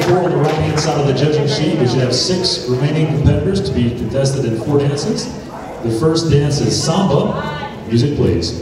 7-4 on the right-hand side of the judging sheet. We should have 6 remaining competitors to be contested in 4 dances. The first dance is Samba. Music, please.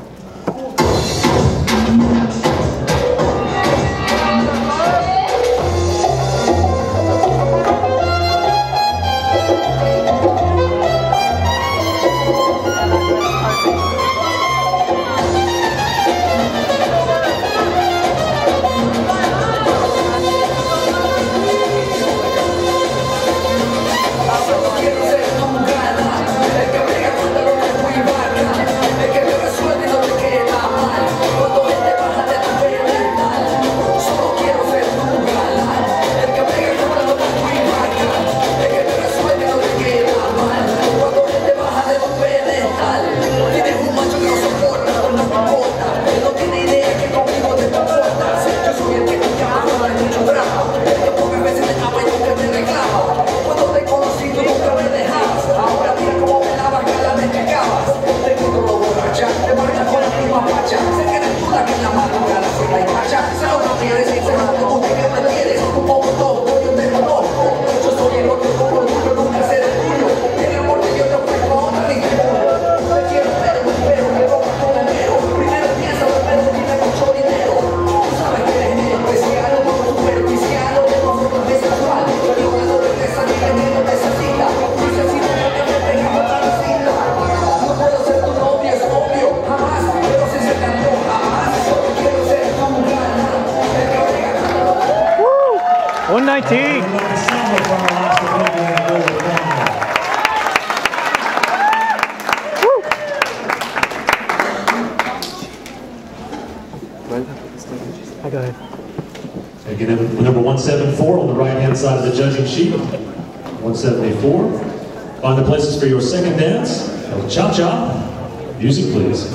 Again, number 174 on the right-hand side of the judging sheet. 174. Find the places for your second dance. El Cha-Cha. Music, please.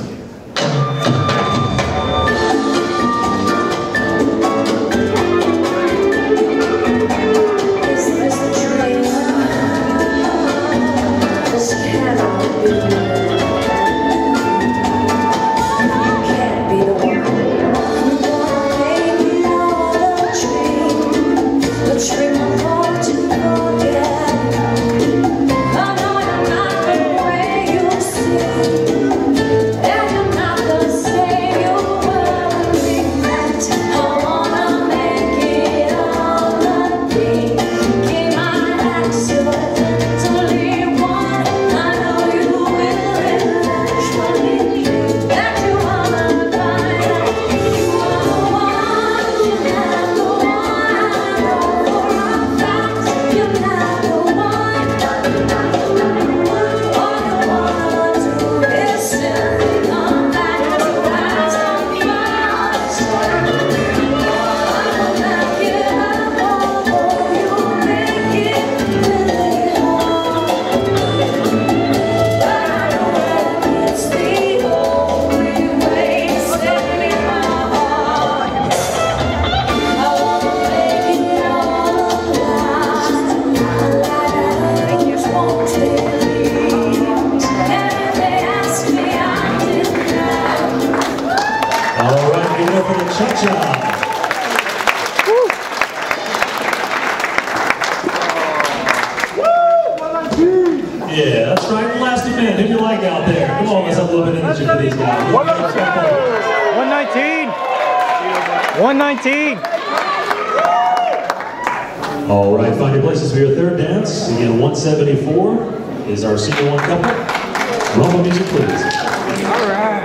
Yeah, that's right. Last event. Who do you like out there? Come on, let's have a little bit of energy for these guys. 119. 119. All right, find your places for your third dance. Again, 174 is our senior one couple. Rumble music, please. All right.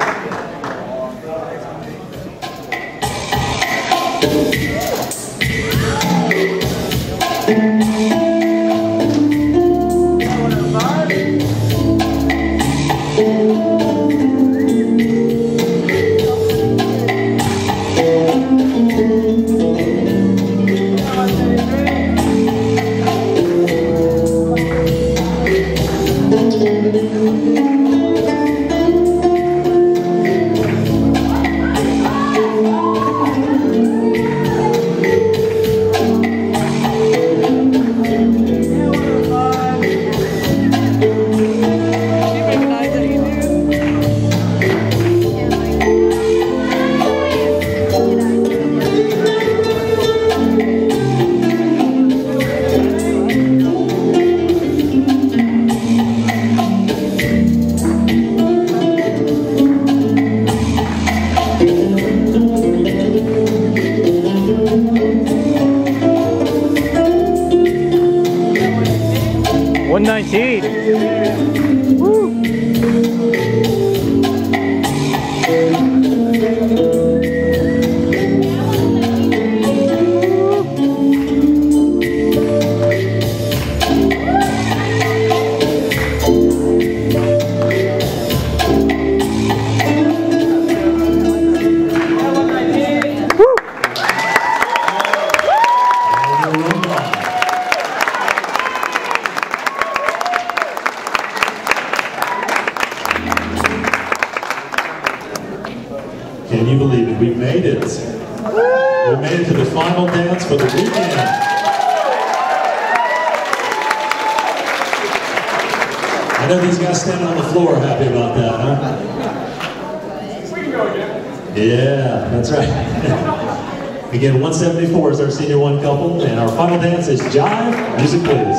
119. Woo. Can you believe it? We made it. We made it to the final dance for the weekend. I know these guys standing on the floor are happy about that, huh? We can go again. Yeah, that's right. Again, 174 is our senior one couple, and our final dance is Jive. Music, please.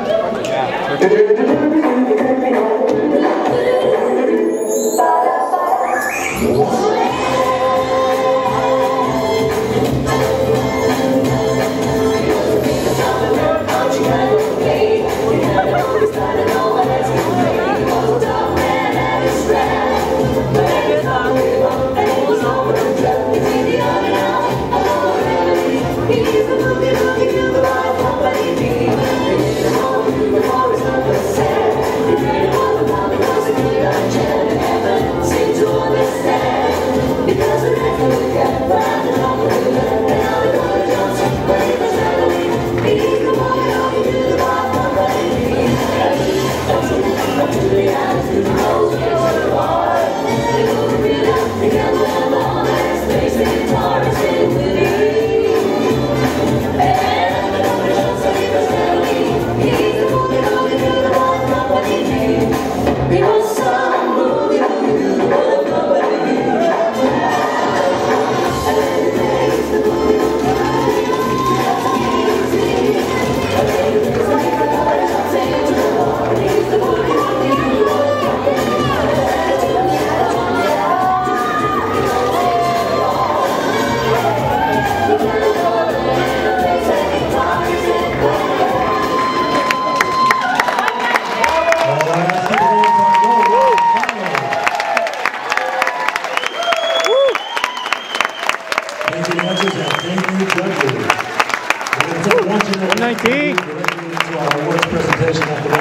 Thank you, dancers, and thank you, judges. We're going to take 119. We're going to our awards presentation after